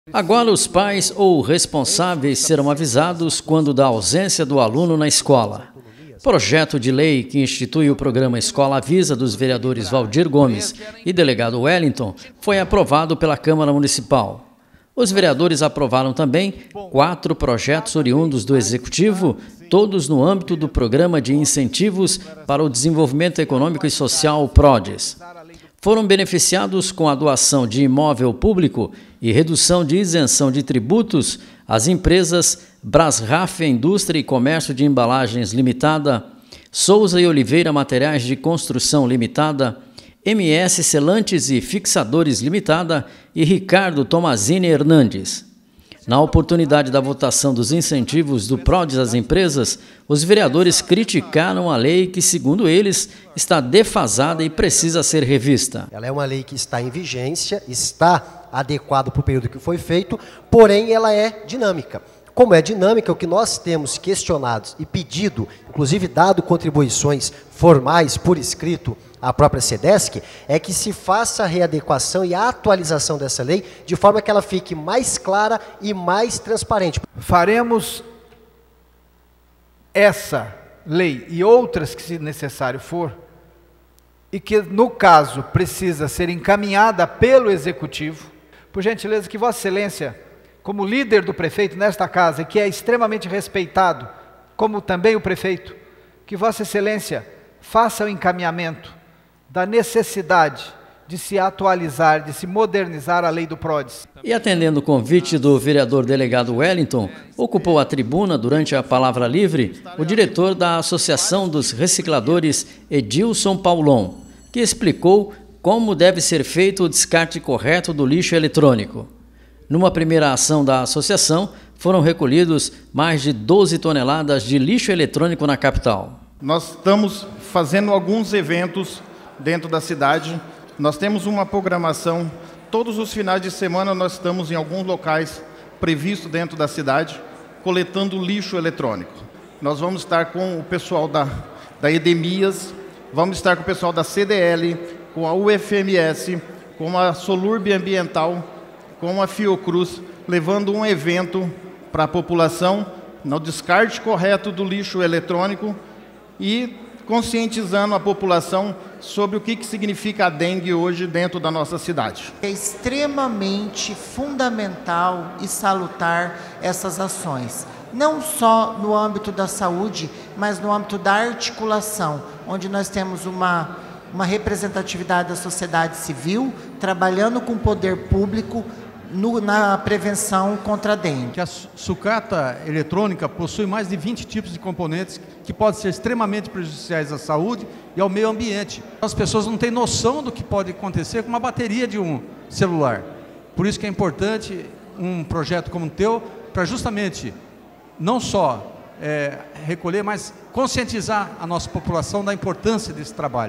Agora os pais ou responsáveis serão avisados quando da ausência do aluno na escola. Projeto de lei que institui o programa Escola Avisa dos vereadores Valdir Gomes e delegado Wellington foi aprovado pela Câmara Municipal. Os vereadores aprovaram também 4 projetos oriundos do Executivo, todos no âmbito do Programa de Incentivos para o Desenvolvimento Econômico e Social PRODES. Foram beneficiados com a doação de imóvel público e redução de isenção de tributos as empresas Brasraf Indústria e Comércio de Embalagens Limitada, Souza e Oliveira Materiais de Construção Limitada, MS Selantes e Fixadores Limitada e Ricardo Tomazini Hernandes. Na oportunidade da votação dos incentivos do PRODES às empresas, os vereadores criticaram a lei que, segundo eles, está defasada e precisa ser revista. Ela é uma lei que está em vigência, está adequada para o período que foi feito, porém ela é dinâmica. Como é dinâmica, o que nós temos questionado e pedido, inclusive dado contribuições formais por escrito à própria SEDESC, é que se faça a readequação e a atualização dessa lei de forma que ela fique mais clara e mais transparente. Faremos essa lei e outras que, se necessário for, e que, no caso, precisa ser encaminhada pelo Executivo. Por gentileza, que Vossa Excelência, como líder do prefeito nesta casa, que é extremamente respeitado, como também o prefeito, que Vossa Excelência faça o encaminhamento da necessidade de se atualizar, de se modernizar a lei do PRODES. E atendendo o convite do vereador delegado Wellington, ocupou a tribuna durante a palavra livre o diretor da Associação dos Recicladores, Edilson Paulon, que explicou como deve ser feito o descarte correto do lixo eletrônico. Numa primeira ação da associação, foram recolhidos mais de 12 toneladas de lixo eletrônico na capital. Nós estamos fazendo alguns eventos dentro da cidade. Nós temos uma programação, todos os finais de semana nós estamos em alguns locais previstos dentro da cidade, coletando lixo eletrônico. Nós vamos estar com o pessoal da Edemias, vamos estar com o pessoal da CDL, com a UFMS, com a Solurb Ambiental, com a Fiocruz, levando um evento para a população no descarte correto do lixo eletrônico e conscientizando a população sobre o que significa a dengue hoje dentro da nossa cidade. É extremamente fundamental e salutar essas ações, não só no âmbito da saúde, mas no âmbito da articulação, onde nós temos uma representatividade da sociedade civil, trabalhando com o poder público na prevenção contra a dengue. A sucata eletrônica possui mais de 20 tipos de componentes que podem ser extremamente prejudiciais à saúde e ao meio ambiente. As pessoas não têm noção do que pode acontecer com uma bateria de um celular. Por isso que é importante um projeto como o teu, para justamente não só recolher, mas conscientizar a nossa população da importância desse trabalho.